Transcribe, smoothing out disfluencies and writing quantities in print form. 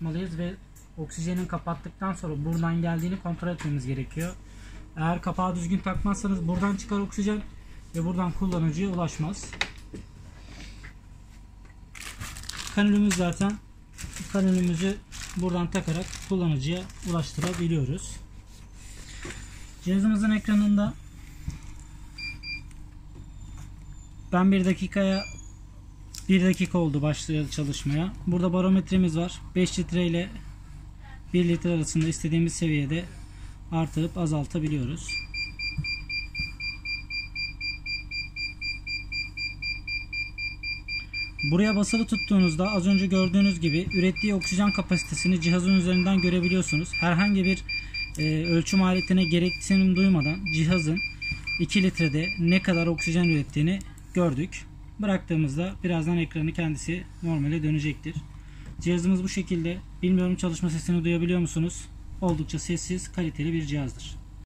kapatmalıyız ve oksijenin kapattıktan sonra buradan geldiğini kontrol etmemiz gerekiyor. Eğer kapağı düzgün takmazsanız buradan çıkar oksijen ve buradan kullanıcıya ulaşmaz. Kanülümüz zaten, kanülümüzü buradan takarak kullanıcıya ulaştırabiliyoruz. Cihazımızın ekranında ben 1 dakika oldu başlayalı çalışmaya. Burada barometremiz var. 5 litre ile 1 litre arasında istediğimiz seviyede artırıp azaltabiliyoruz. Buraya basılı tuttuğunuzda az önce gördüğünüz gibi ürettiği oksijen kapasitesini cihazın üzerinden görebiliyorsunuz. Herhangi bir ölçüm aletine gereksinim duymadan cihazın 2 litrede ne kadar oksijen ürettiğini gördük. Bıraktığımızda birazdan ekranı kendisi normale dönecektir. Cihazımız bu şekilde. Bilmiyorum çalışma sesini duyabiliyor musunuz? Oldukça sessiz, kaliteli bir cihazdır.